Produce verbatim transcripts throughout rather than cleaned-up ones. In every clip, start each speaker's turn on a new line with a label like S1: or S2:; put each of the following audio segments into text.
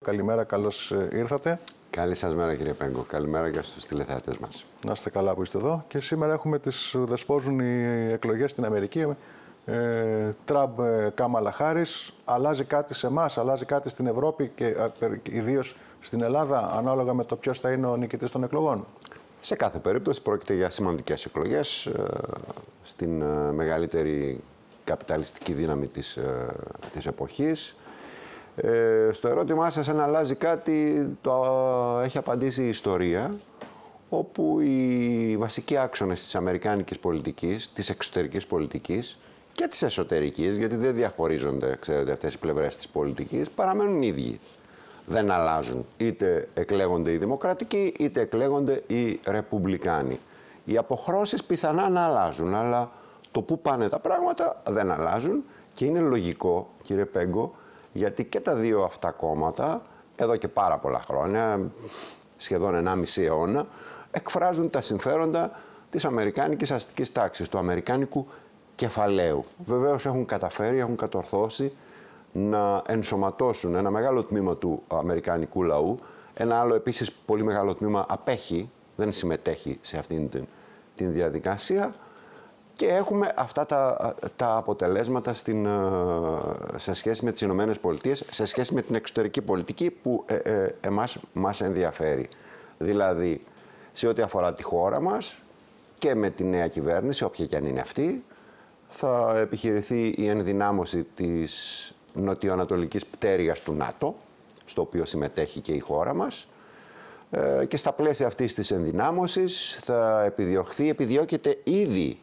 S1: καλημέρα, καλώς ήρθατε.
S2: Καλή σας μέρα, κύριε Πέγκο. Καλημέρα και στους τηλεθεατές μας.
S1: Να είστε καλά που είστε εδώ. Και σήμερα έχουμε τις δεσπόζουν οι εκλογές στην Αμερική. Ε, Τραμπ, Κάμαλα Χάρις. Αλλάζει κάτι σε εμάς, αλλάζει κάτι στην Ευρώπη και ιδίως στην Ελλάδα, ανάλογα με το ποιος θα είναι ο νικητής των εκλογών.
S2: Σε κάθε περίπτωση πρόκειται για σημαντικές εκλογές ε, στην ε, μεγαλύτερη καπιταλιστική δύναμη της, ε, της εποχής. Ε, στο ερώτημά σας αν αλλάζει κάτι, το έχει απαντήσει η ιστορία, όπου οι βασικοί άξονες της αμερικάνικης πολιτικής, της εξωτερικής πολιτικής και της εσωτερικής, γιατί δεν διαχωρίζονται, ξέρετε, αυτές οι πλευρές της πολιτικής, παραμένουν ίδιοι. Δεν αλλάζουν. Είτε εκλέγονται οι δημοκρατικοί, είτε εκλέγονται οι ρεπουμπλικάνοι. Οι αποχρώσεις πιθανά να αλλάζουν, αλλά το πού πάνε τα πράγματα δεν αλλάζουν και είναι λογικό, κύριε Πέγκο, γιατί και τα δύο αυτά κόμματα, εδώ και πάρα πολλά χρόνια, σχεδόν ενάμιση αιώνα, εκφράζουν τα συμφέροντα της αμερικάνικης αστικής τάξης, του αμερικάνικου κεφαλαίου. Βεβαίως έχουν καταφέρει, έχουν κατορθώσει να ενσωματώσουν ένα μεγάλο τμήμα του αμερικανικού λαού. Ένα άλλο επίσης πολύ μεγάλο τμήμα απέχει, δεν συμμετέχει σε αυτήν την, την διαδικασία. Και έχουμε αυτά τα, τα αποτελέσματα στην, σε σχέση με τις Ηνωμένες Πολιτείες, σε σχέση με την εξωτερική πολιτική που ε, ε, εμάς μας ενδιαφέρει. Δηλαδή, σε ό,τι αφορά τη χώρα μας και με τη νέα κυβέρνηση, όποια και αν είναι αυτή, θα επιχειρηθεί η ενδυνάμωση της νοτιοανατολικής πτέρυγας του ΝΑΤΟ, στο οποίο συμμετέχει και η χώρα μας. Ε, και στα πλαίσια αυτής της ενδυνάμωσης θα επιδιωχθεί, επιδιώκεται ήδη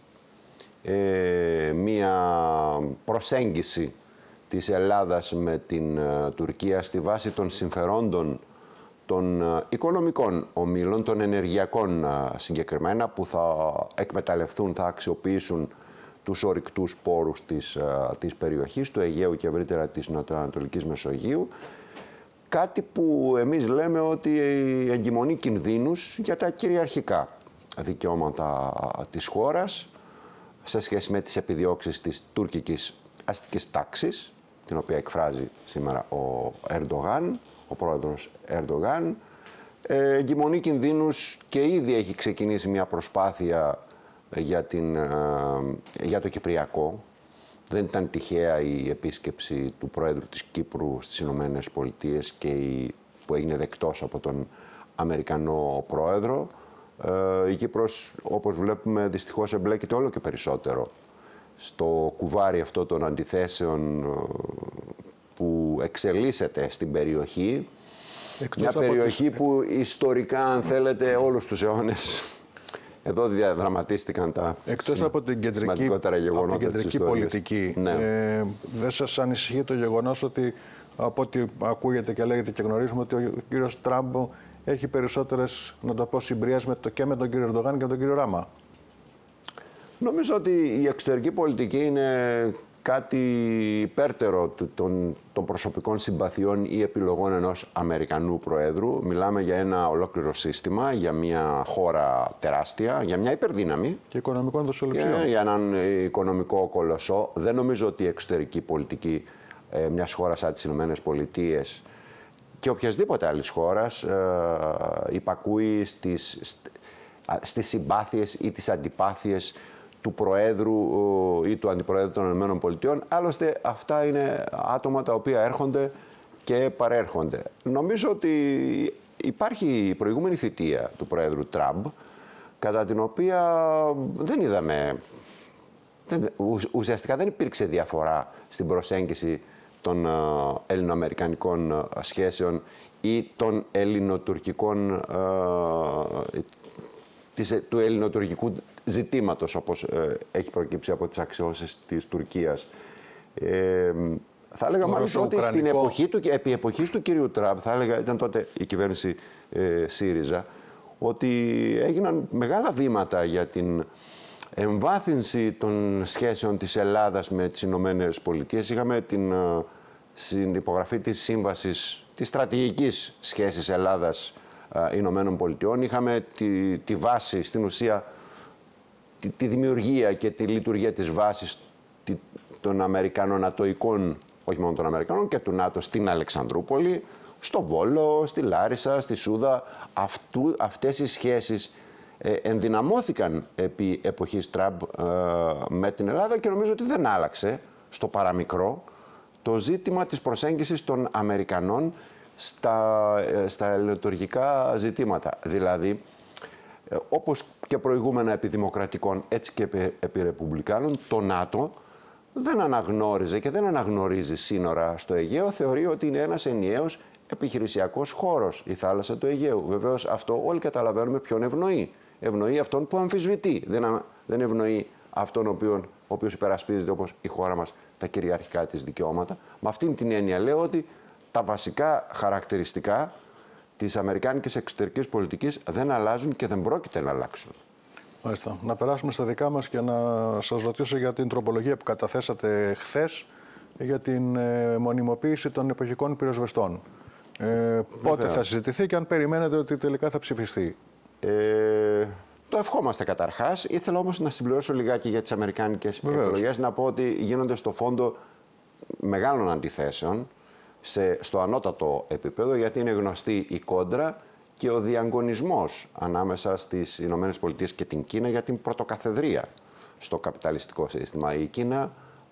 S2: Ε, μία προσέγγιση της Ελλάδας με την uh, Τουρκία στη βάση των συμφερόντων των uh, οικονομικών ομίλων, των ενεργειακών uh, συγκεκριμένα, που θα εκμεταλλευτούν, θα αξιοποιήσουν τους ορυκτούς πόρους της, uh, της περιοχής, του Αιγαίου και ευρύτερα της Νοτιοανατολικής Μεσογείου. Κάτι που εμείς λέμε ότι εγκυμονεί κινδύνους για τα κυριαρχικά δικαιώματα της χώρας, σε σχέση με τις επιδιώξεις της τουρκικής αστικής τάξης, την οποία εκφράζει σήμερα ο Ερντογάν, ο πρόεδρος Ερντογάν. Ε, εγκυμονεί κινδύνους και ήδη έχει ξεκινήσει μια προσπάθεια για, την, ε, για το Κυπριακό. Δεν ήταν τυχαία η επίσκεψη του πρόεδρου της Κύπρου στις Ηνωμένες Πολιτείες και η, που έγινε δεκτός από τον Αμερικανό πρόεδρο. Ε, η Κύπρος, όπως βλέπουμε, δυστυχώς εμπλέκεται όλο και περισσότερο στο κουβάρι αυτό των αντιθέσεων που εξελίσσεται στην περιοχή. Εκτός μια περιοχή τις... που ιστορικά, αν θέλετε, όλους τους αιώνες εδώ διαδραματίστηκαν τα
S1: Εκτός από την κεντρική,
S2: σημαντικότερα γεγονότα
S1: από την κεντρική
S2: της ιστορίας.
S1: πολιτική,
S2: ναι.
S1: ε, δεν σας ανησυχεί το γεγονός ότι, από ό,τι ακούγεται και λέγεται και γνωρίζουμε, ότι ο κύριος Τραμπ έχει περισσότερες, να το πω, συμπρίες με το, και με τον κύριο Ερντογάν και με τον κύριο Ράμα?
S2: Νομίζω ότι η εξωτερική πολιτική είναι κάτι υπέρτερο των, των προσωπικών συμπαθειών ή επιλογών ενός Αμερικανού Προέδρου. Μιλάμε για ένα ολόκληρο σύστημα, για μια χώρα τεράστια, για μια υπερδύναμη.
S1: Και οικονομικό δοσοληψίο.
S2: Για, για έναν οικονομικό κολοσσό. Δεν νομίζω ότι η εξωτερική πολιτική ε, μιας χώρας σαν τις Ηνωμένες Πολιτείες και οποιασδήποτε άλλης χώρας ε, υπακούει στις, στις συμπάθειες ή τις αντιπάθειες του Προέδρου ή του Αντιπροέδρου των Ηνωμένων Πολιτειών. Άλλωστε, αυτά είναι άτομα τα οποία έρχονται και παρέρχονται. Νομίζω ότι υπάρχει η προηγούμενη θητεία του Προέδρου Τραμπ, κατά την οποία δεν είδαμε, δεν, ουσιαστικά δεν υπήρξε διαφορά στην προσέγγιση των ελληνοαμερικανικών σχέσεων ή των ελληνοτουρκικών, της, του ελληνοτουρκικού ζητήματος, όπως ε, έχει προκύψει από τις αξιώσεις της Τουρκίας. Ε, θα έλεγα μάλιστα ότι στην εποχή του, επί εποχής του κυρίου Τραμπ, θα έλεγα, ήταν τότε η κυβέρνηση ε, ΣΥΡΙΖΑ, ότι έγιναν μεγάλα βήματα για την εμβάθυνση των σχέσεων της Ελλάδας με τις Ηνωμένες Πολιτείες. Είχαμε την ε, υπογραφή της σύμβασης, της στρατηγικής σχέσης Ελλάδας ε, Ηνωμένων Πολιτειών. Είχαμε τη, τη βάση, στην ουσία, τη, τη δημιουργία και τη λειτουργία της βάσης τη, των Αμερικανών ατοικών, όχι μόνο των Αμερικανών, και του ΝΑΤΟ στην Αλεξανδρούπολη, στο Βόλο, στη Λάρισα, στη Σούδα. Αυτού, αυτές οι σχέσεις ε, ενδυναμώθηκαν επί εποχής Τραμπ ε, με την Ελλάδα και νομίζω ότι δεν άλλαξε στο παραμικρό το ζήτημα της προσέγγισης των Αμερικανών στα, ε, στα ελληνοτουρκικά ζητήματα. Δηλαδή, ε, όπως και προηγούμενα επί δημοκρατικών, έτσι και επί, επί ρεπουμπλικάνων, το ΝΑΤΟ δεν αναγνώριζε και δεν αναγνωρίζει σύνορα στο Αιγαίο. Θεωρεί ότι είναι ένας ενιαίος επιχειρησιακός χώρος η θάλασσα του Αιγαίου. Βεβαίως αυτό όλοι καταλαβαίνουμε ποιον ευνοεί. Ευνοεί αυτόν που αμφισβητεί. Δεν, δεν ευνοεί αυτόν ο οποίος, ο οποίος υπερασπίζεται, όπως η χώρα μας, τα κυριαρχικά της δικαιώματα. Με αυτήν την έννοια λέω ότι τα βασικά χαρακτηριστικά της αμερικάνικης εξωτερικής πολιτικής δεν αλλάζουν και δεν πρόκειται να αλλάξουν.
S1: Μάλιστα. Να περάσουμε στα δικά μας και να σας ρωτήσω για την τροπολογία που καταθέσατε χθες για την ε, μονιμοποίηση των εποχικών πυροσβεστών. Ε, πότε θα συζητηθεί και αν περιμένετε ότι τελικά θα ψηφιστεί?
S2: Ε, το ευχόμαστε καταρχάς. Ήθελα όμως να συμπληρώσω λιγάκι για τις αμερικάνικες εκλογές. Να πω ότι γίνονται στο φόντο μεγάλων αντιθέσεων σε, στο ανώτατο επίπεδο, γιατί είναι γνωστή η κόντρα και ο διαγωνισμός ανάμεσα στις Ηνωμένες Πολιτείες και την Κίνα για την πρωτοκαθεδρία στο καπιταλιστικό σύστημα. Η Κίνα,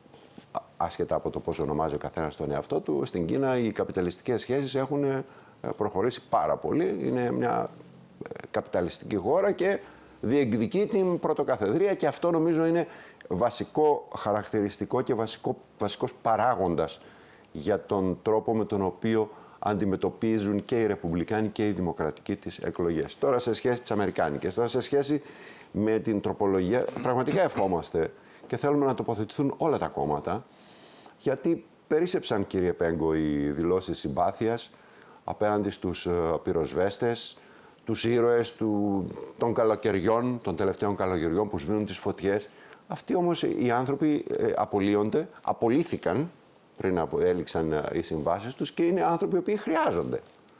S2: άσχετα από το πώς ονομάζει ο καθένας τον εαυτό του, στην Κίνα οι καπιταλιστικές σχέσεις έχουν προχωρήσει πάρα πολύ. Είναι μια καπιταλιστική χώρα και διεκδικεί την πρωτοκαθεδρία και αυτό νομίζω είναι βασικό χαρακτηριστικό και βασικό, βασικός παράγοντας για τον τρόπο με τον οποίο αντιμετωπίζουν και οι ρεπουμπλικάνοι και οι δημοκρατικοί τις εκλογές. Τώρα σε σχέση τις αμερικάνικες, τώρα σε σχέση με την τροπολογία, πραγματικά ευχόμαστε και θέλουμε να τοποθετηθούν όλα τα κόμματα, γιατί περίσσεψαν, κύριε Πέγκο, οι δηλώσεις συμπάθειας απέναντι στους πυροσβέστες, τους ήρωες του, των καλοκαιριών, των τελευταίων καλοκαιριών που σβήνουν τις φωτιές. Αυτοί όμως οι άνθρωποι ε, απολύονται, απολύθηκαν πριν από έληξαν οι συμβάσεις τους και είναι άνθρωποι οι οποίοι χρειάζονται.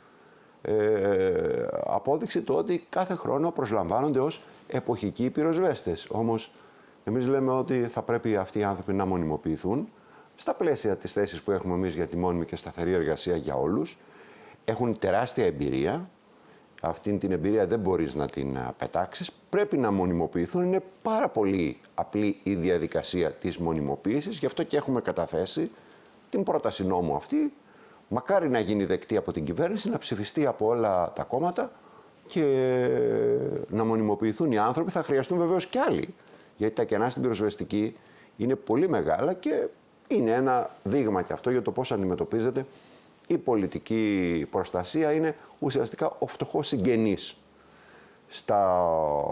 S2: Ε, απόδειξη το ότι κάθε χρόνο προσλαμβάνονται ως εποχικοί πυροσβέστες. Όμως εμείς λέμε ότι θα πρέπει αυτοί οι άνθρωποι να μονιμοποιηθούν στα πλαίσια της θέσης που έχουμε εμείς για τη μόνιμη και σταθερή εργασία για όλους. Έχουν τεράστια εμπειρία. Αυτήν την εμπειρία δεν μπορείς να την πετάξεις. Πρέπει να μονιμοποιηθούν. Είναι πάρα πολύ απλή η διαδικασία της μονιμοποίησης. Γι' αυτό και έχουμε καταθέσει την πρόταση νόμου αυτή. Μακάρι να γίνει δεκτή από την κυβέρνηση, να ψηφιστεί από όλα τα κόμματα και να μονιμοποιηθούν οι άνθρωποι. Θα χρειαστούν βεβαίως και άλλοι. Γιατί τα κενά στην πυροσβεστική είναι πολύ μεγάλα και είναι ένα δείγμα και αυτό για το πώς αντιμετωπίζεται η πολιτική προστασία. Είναι ουσιαστικά ο φτωχός συγγενής στα,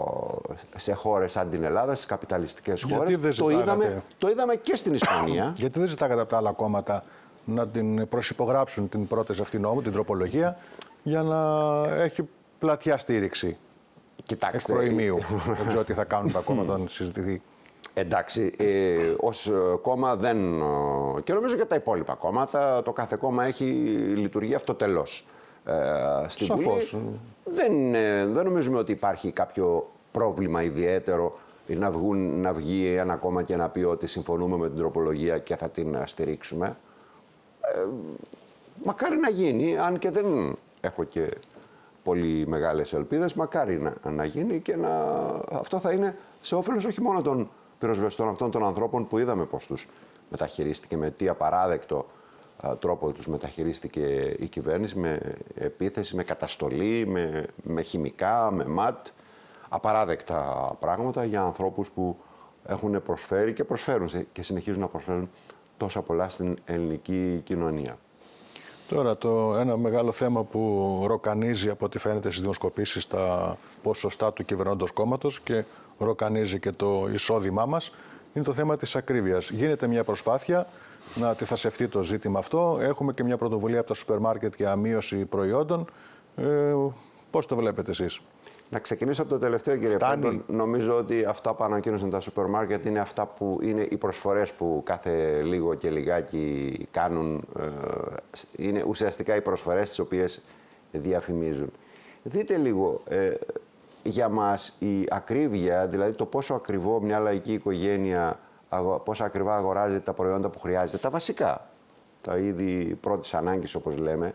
S2: σε χώρες σαν την Ελλάδα, στις καπιταλιστικές χώρες. Το είδαμε, το είδαμε και στην Ισπανία.
S1: Γιατί δεν ζητάγατε από τα άλλα κόμματα να την προσυπογράψουν την πρόταση αυτή νόμου, την τροπολογία, για να έχει πλατιά στήριξη?
S2: Κοιτάξτε,
S1: εκ προημίου. Δεν ξέρω τι θα κάνουν τα κόμματα όταν συζητηθεί.
S2: Εντάξει, ε, ως κόμμα δεν... Και νομίζω και τα υπόλοιπα κόμματα, το κάθε κόμμα έχει λειτουργεί αυτοτελώς. Ε, στην
S1: Σαφώς.
S2: Βουλή δεν, ε, δεν νομίζουμε ότι υπάρχει κάποιο πρόβλημα ιδιαίτερο να, βγουν, να βγει ένα κόμμα και να πει ότι συμφωνούμε με την τροπολογία και θα την στηρίξουμε. Ε, μακάρι να γίνει, αν και δεν έχω και πολύ μεγάλες ελπίδες, μακάρι να, να γίνει και να, αυτό θα είναι σε όφελος όχι μόνο των πυροσβεστών αυτών των ανθρώπων που είδαμε πώς τους μεταχειρίστηκε, με τι απαράδεκτο α, τρόπο τους μεταχειρίστηκε η κυβέρνηση, με επίθεση, με καταστολή, με, με χημικά, με ματ, απαράδεκτα πράγματα για ανθρώπους που έχουν προσφέρει και προσφέρουν και συνεχίζουν να προσφέρουν τόσα πολλά στην ελληνική κοινωνία. Τώρα,
S1: το ένα μεγάλο θέμα που ροκανίζει από ό,τι φαίνεται στις δημοσκοπήσεις τα ποσοστά του κυβερνώντος κόμματος και ροκανίζει και το εισόδημά μας, είναι το θέμα της ακρίβειας. Γίνεται μια προσπάθεια να αντιθασευτεί το ζήτημα αυτό. Έχουμε και μια πρωτοβουλία από τα σούπερ μάρκετ για μείωση προϊόντων. Ε, πώς το βλέπετε εσείς?
S2: Να ξεκινήσω από το τελευταίο, κύριε Πέγκο. Νομίζω ότι αυτά που ανακοίνωσαν τα σούπερ μάρκετ είναι αυτά που είναι οι προσφορές που κάθε λίγο και λιγάκι κάνουν. Είναι ουσιαστικά οι προσφορές τις οποίες διαφημίζουν. Δείτε λίγο, ε, για μας η ακρίβεια, δηλαδή το πόσο ακριβό μια λαϊκή οικογένεια, πόσο ακριβά αγοράζει τα προϊόντα που χρειάζεται, τα βασικά, τα είδη πρώτης ανάγκης όπως λέμε,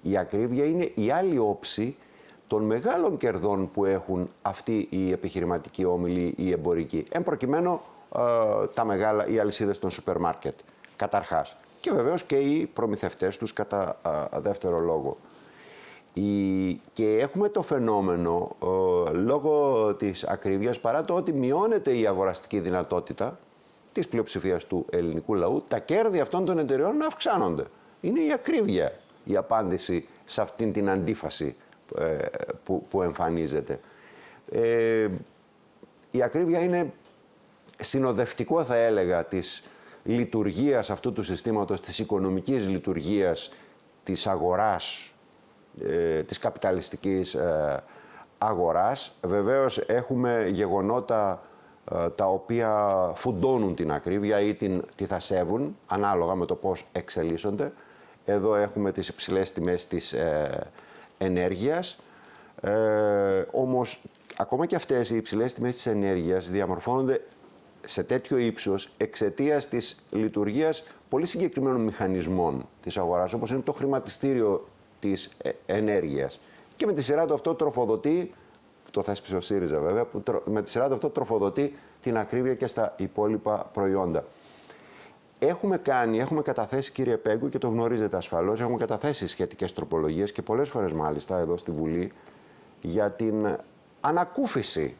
S2: Η ακρίβεια είναι η άλλη όψη των μεγάλων κερδών που έχουν αυτοί οι επιχειρηματικοί όμιλοι, οι εμπορικοί. Εν προκειμένου ε, τα μεγάλα, οι αλυσίδες των σούπερ μάρκετ, καταρχάς. Και βεβαίως και οι προμηθευτές τους κατά ε, δεύτερο λόγο. Η... Και έχουμε το φαινόμενο, ε, λόγω της ακρίβειας, παρά το ότι μειώνεται η αγοραστική δυνατότητα της πλειοψηφίας του ελληνικού λαού, τα κέρδη αυτών των εταιρεών να αυξάνονται. Είναι η ακρίβεια η απάντηση σε αυτήν την αντίφαση ε, που, που εμφανίζεται. Ε, η ακρίβεια είναι συνοδευτικό, θα έλεγα, της λειτουργίας αυτού του συστήματος, της οικονομικής λειτουργίας της αγοράς, ε, της καπιταλιστικής ε, αγοράς. Βεβαίως έχουμε γεγονότα ε, τα οποία φουντώνουν την ακρίβεια ή την, τη θασεύουν, ανάλογα με το πώς εξελίσσονται. Εδώ έχουμε τις υψηλές τιμές της ε, ενέργειας, ε, όμως ακόμα και αυτές οι υψηλές τιμές της ενέργειας διαμορφώνονται σε τέτοιο ύψος εξαιτίας της λειτουργίας πολύ συγκεκριμένων μηχανισμών της αγοράς, όπως είναι το χρηματιστήριο της ενέργειας. Και με τη σειρά του αυτό τροφοδοτεί, το θέσπισε ο ΣΥΡΙΖΑ βέβαια, που με τη σειρά του αυτό τροφοδοτεί την ακρίβεια και στα υπόλοιπα προϊόντα. Έχουμε κάνει, έχουμε καταθέσει, κύριε Πέγκου, και το γνωρίζετε ασφαλώς, έχουμε καταθέσει σχετικές τροπολογίες και πολλές φορές μάλιστα εδώ στη Βουλή για την ανακούφιση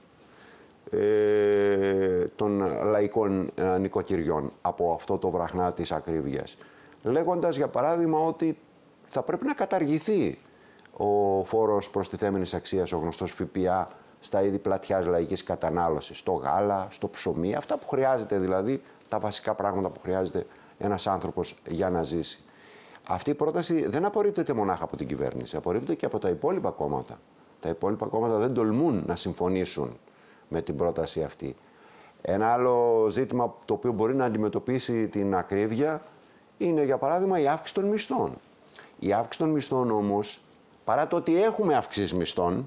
S2: ε, των λαϊκών ε, νοικοκυριών από αυτό το βραχνά της ακρίβειας. Λέγοντας, για παράδειγμα, ότι θα πρέπει να καταργηθεί ο φόρος προστιθέμενης αξίας, ο γνωστός ΦΠΑ, στα είδη πλατιάς λαϊκής κατανάλωσης, στο γάλα, στο ψωμί, αυτά που χρειάζεται δηλαδή, τα βασικά πράγματα που χρειάζεται ένας άνθρωπος για να ζήσει. Αυτή η πρόταση δεν απορρίπτεται μονάχα από την κυβέρνηση, απορρίπτεται και από τα υπόλοιπα κόμματα. Τα υπόλοιπα κόμματα δεν τολμούν να συμφωνήσουν με την πρόταση αυτή. Ένα άλλο ζήτημα το οποίο μπορεί να αντιμετωπίσει την ακρίβεια είναι, για παράδειγμα, η αύξηση των μισθών. Η αύξηση των μισθών όμως, παρά το ότι έχουμε αυξήσεις μισθών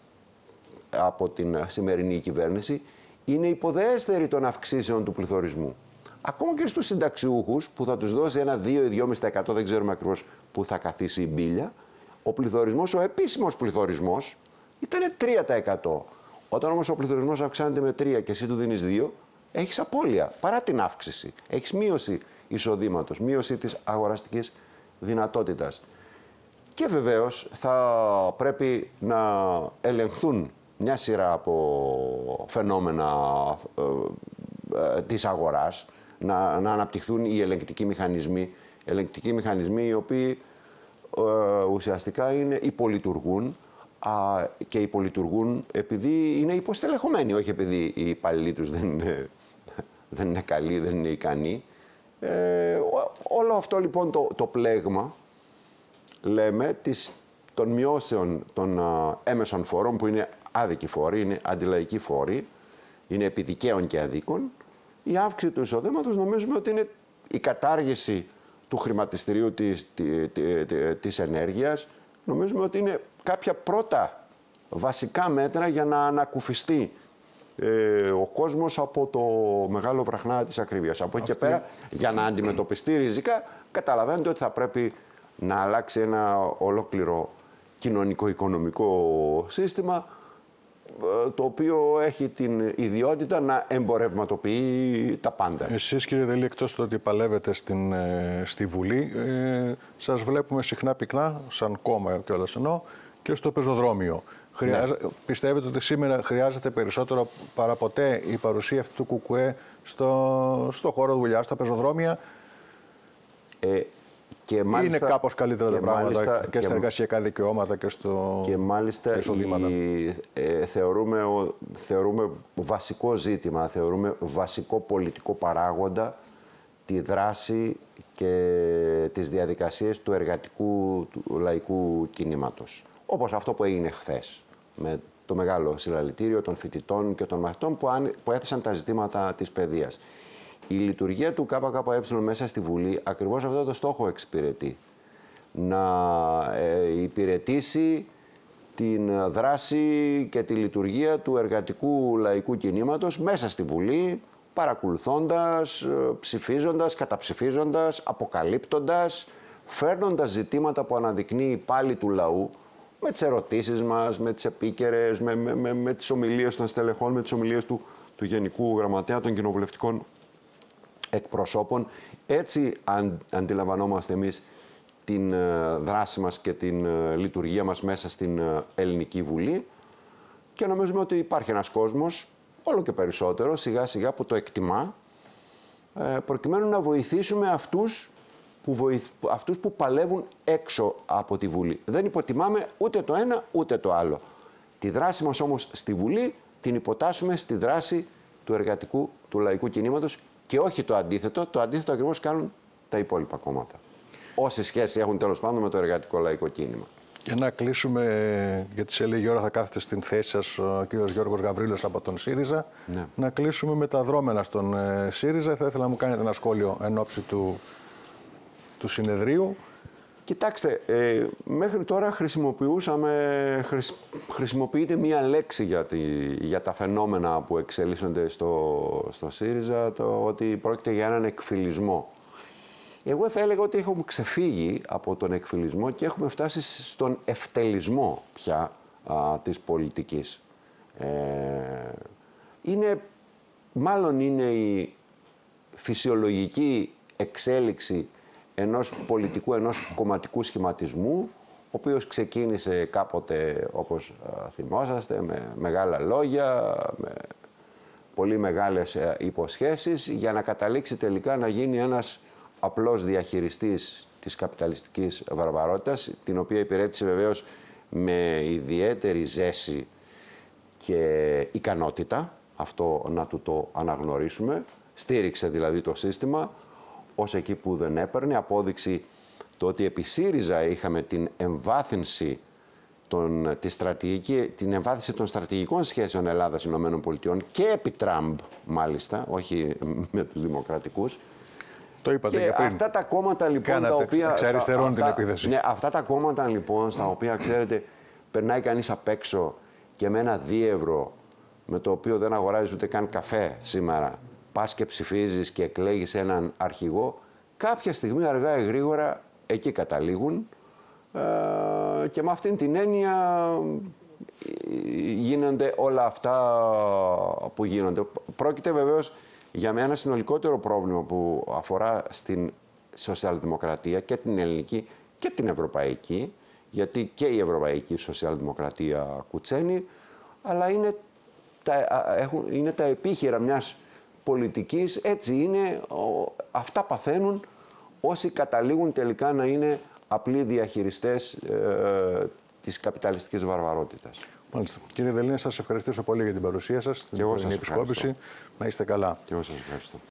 S2: από την σημερινή κυβέρνηση, είναι υποδέστερη των αυξήσεων του πληθωρισμού. Ακόμα και στους συνταξιούχους, που θα τους δώσει ένα δύο ή δύο κόμμα πέντε τοις εκατό, δεν ξέρουμε ακριβώς πού θα καθίσει η μπίλια, ο πληθωρισμός, ο επίσημος πληθωρισμός, ήταν τρία τοις εκατό. Όταν όμως ο πληθωρισμός αυξάνεται με τρία και εσύ του δίνεις δύο, έχεις απώλεια παρά την αύξηση. Έχεις μείωση εισοδήματος, μείωση της αγοραστικής δυνατότητας. Και βεβαίως θα πρέπει να ελεγχθούν μια σειρά από φαινόμενα ε, ε, της αγοράς, να, να αναπτυχθούν οι ελεγκτικοί μηχανισμοί, ελεγκτικοί μηχανισμοί οι οποίοι ε, ουσιαστικά είναι, υπολειτουργούν α, και υπολειτουργούν επειδή είναι υποστελεχωμένοι, όχι επειδή οι υπαλληλοί τους δεν είναι, δεν είναι καλοί, δεν είναι ικανοί. Ε, όλο αυτό λοιπόν το, το πλέγμα, λέμε, της, των μειώσεων των α, έμεσων φόρων, που είναι άδικοι φόροι, είναι αντιλαϊκοί φόροι, είναι επιδικαίων και αδίκων, η αύξηση του εισοδήματος νομίζουμε ότι είναι η κατάργηση του χρηματιστηρίου της, της, της ενέργειας, νομίζουμε ότι είναι κάποια πρώτα βασικά μέτρα για να ανακουφιστεί ε, ο κόσμος από το μεγάλο βραχνά της ακρίβειας. Από εκεί και πέρα, για να αντιμετωπιστεί ριζικά, καταλαβαίνετε ότι θα πρέπει να αλλάξει ένα ολόκληρο κοινωνικό-οικονομικό σύστημα, το οποίο έχει την ιδιότητα να εμπορευματοποιεί τα πάντα.
S1: Εσείς, κύριε Δελή, εκτός του ότι παλεύετε στην, στη Βουλή, ε, σας βλέπουμε συχνά πυκνά, σαν κόμμα κιόλας εννοώ, και στο πεζοδρόμιο. Χρειάζε, ναι. Πιστεύετε ότι σήμερα χρειάζεται περισσότερο παρά ποτέ η παρουσία αυτού του κουκουέ στο, στο χώρο δουλειά, στα πεζοδρόμια? Ε, Και μάλιστα, είναι κάπως καλύτερα τα πράγματα μάλιστα, και, και στα εργασιακά δικαιώματα και στο
S2: και μάλιστα
S1: εισοδήματα.
S2: Η, ε, θεωρούμε, ο, θεωρούμε βασικό ζήτημα, θεωρούμε βασικό πολιτικό παράγοντα τη δράση και τις διαδικασίες του εργατικού του λαϊκού κινήματος. Όπως αυτό που έγινε χθες με το μεγάλο συλλαλητήριο των φοιτητών και των μαθητών που, αν, που έθεσαν τα ζητήματα της παιδείας. Η λειτουργία του ΚΚΕ μέσα στη Βουλή ακριβώς αυτό το στόχο εξυπηρετεί. Να ε, υπηρετήσει την δράση και τη λειτουργία του εργατικού λαϊκού κινήματος μέσα στη Βουλή, παρακολουθώντας, ψηφίζοντας, καταψηφίζοντας, αποκαλύπτοντας, φέρνοντας ζητήματα που αναδεικνύει πάλι του λαού, με τις ερωτήσεις μας, με τις επίκαιρες, με, με, με, με τις ομιλίες των στελεχών, με τις ομιλίες του, του Γενικού Γραμματέα των κοινοβουλευτικών εκπροσώπων. Έτσι αν, αντιλαμβανόμαστε εμείς την ε, δράση μας και την ε, λειτουργία μας μέσα στην ε, Ελληνική Βουλή, και νομίζουμε ότι υπάρχει ένας κόσμος, όλο και περισσότερο, σιγά σιγά που το εκτιμά, ε, προκειμένου να βοηθήσουμε αυτούς που, βοηθ... αυτούς που παλεύουν έξω από τη Βουλή. Δεν υποτιμάμε ούτε το ένα ούτε το άλλο. Τη δράση μας όμως στη Βουλή την υποτάσσουμε στη δράση του εργατικού, του λαϊκού κινήματος, και όχι το αντίθετο. Το αντίθετο ακριβώς κάνουν τα υπόλοιπα κόμματα. Όση σχέση έχουν τέλος πάντων με το εργατικό λαϊκό κίνημα.
S1: Και να κλείσουμε, γιατί σε λίγη ώρα θα κάθεται στην θέση σας ο κύριος Γιώργος Γαβρίλος από τον ΣΥΡΙΖΑ. Ναι. Να κλείσουμε με τα δρόμενα στον ε, ΣΥΡΙΖΑ. Θα ήθελα να μου κάνετε ένα σχόλιο εν ώψη του, του συνεδρίου.
S2: Κοιτάξτε, ε, μέχρι τώρα χρησιμοποιούσαμε, χρησι, χρησιμοποιείται μία λέξη για, τη, για τα φαινόμενα που εξελίσσονται στο, στο ΣΥΡΙΖΑ, το ότι πρόκειται για έναν εκφυλισμό. Εγώ θα έλεγα ότι έχουμε ξεφύγει από τον εκφυλισμό και έχουμε φτάσει στον ευτελισμό πια α, της πολιτικής. Ε, είναι, μάλλον είναι η φυσιολογική εξέλιξη ενός πολιτικού, ενός κομματικού σχηματισμού, ο οποίος ξεκίνησε κάποτε, όπως α, θυμόσαστε, με μεγάλα λόγια, με πολύ μεγάλες α, υποσχέσεις, για να καταλήξει τελικά να γίνει ένας απλός διαχειριστής της καπιταλιστικής βαρβαρότητας, την οποία υπηρέτησε βεβαίως με ιδιαίτερη ζέση και ικανότητα, αυτό να του το αναγνωρίσουμε. Στήριξε δηλαδή το σύστημα ως εκεί που δεν έπαιρνε. Απόδειξη το ότι επί ΣΥΡΙΖΑ είχαμε την εμβάθυνση, των, τη στρατηγική, την εμβάθυνση των στρατηγικών σχέσεων Ελλάδας-Ηνωμένων Πολιτειών και επί Τραμπ μάλιστα, όχι με τους δημοκρατικούς.
S1: Το είπατε
S2: και
S1: και πριν.
S2: Αυτά τα κόμματα λοιπόν
S1: Κάνατε,
S2: τα οποία.
S1: εξαριστερώνει την επίθεση.
S2: Ναι, αυτά τα κόμματα λοιπόν στα οποία ξέρετε περνάει κανείς απ' έξω και με ένα δίευρο με το οποίο δεν αγοράζεις ούτε καν καφέ σήμερα, πας και ψηφίζεις και εκλέγεις έναν αρχηγό, κάποια στιγμή αργά ή γρήγορα εκεί καταλήγουν ε, και με αυτήν την έννοια γίνονται όλα αυτά που γίνονται. Πρόκειται βεβαίως για ένα συνολικότερο πρόβλημα που αφορά στην σοσιαλδημοκρατία και την ελληνική και την ευρωπαϊκή, γιατί και η ευρωπαϊκή σοσιαλδημοκρατία κουτσένει, αλλά είναι τα, έχουν, είναι τα επίχειρα μιας πολιτικής, έτσι είναι, ο, αυτά παθαίνουν όσοι καταλήγουν τελικά να είναι απλοί διαχειριστές ε, της καπιταλιστικής βαρβαρότητας.
S1: Μάλιστα. Κύριε Δελίνε, σας ευχαριστήσω πολύ για την παρουσία σας, την
S2: σημερινή
S1: επισκόπηση. Να είστε καλά.
S2: Και εγώ σας ευχαριστώ.